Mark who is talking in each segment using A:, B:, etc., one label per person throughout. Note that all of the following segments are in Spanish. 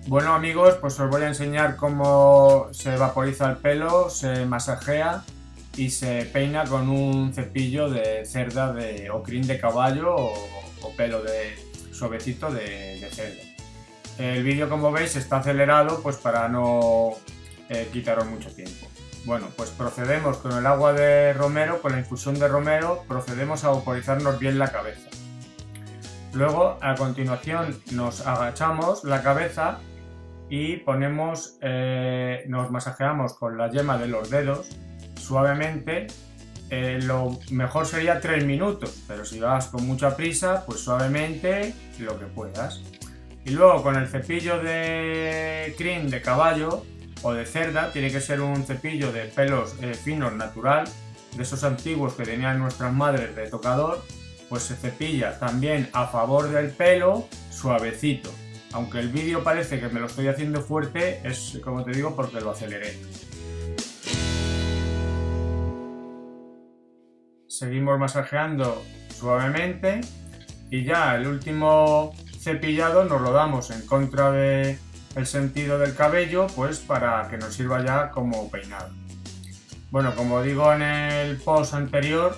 A: Bueno amigos, pues os voy a enseñar cómo se vaporiza el pelo, se masajea y se peina con un cepillo de cerda o crin de caballo o pelo de suavecito de cerdo. El vídeo, como veis, está acelerado pues para no quitaros mucho tiempo. Bueno, pues procedemos con el agua de romero, con la infusión de romero, procedemos a vaporizarnos bien la cabeza. Luego, a continuación, nos agachamos la cabeza y nos masajeamos con la yema de los dedos suavemente. Lo mejor sería 3 minutos, pero si vas con mucha prisa, pues suavemente lo que puedas. Y luego con el cepillo de crin de caballo o de cerda, tiene que ser un cepillo de pelos finos natural, de esos antiguos que tenían nuestras madres de tocador, pues se cepilla también a favor del pelo suavecito. Aunque el vídeo parece que me lo estoy haciendo fuerte, es como te digo porque lo aceleré. Seguimos masajeando suavemente y ya el último cepillado nos lo damos en contra del sentido del cabello, pues para que nos sirva ya como peinado. Bueno, como digo en el post anterior,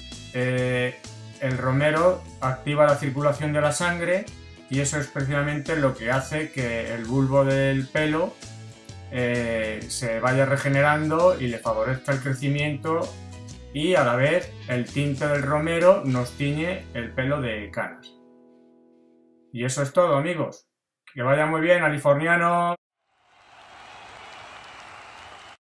A: el romero activa la circulación de la sangre y eso es precisamente lo que hace que el bulbo del pelo se vaya regenerando y le favorezca el crecimiento, y a la vez el tinte del romero nos tiñe el pelo de canas. Y eso es todo, amigos. Que vaya muy bien, californianos.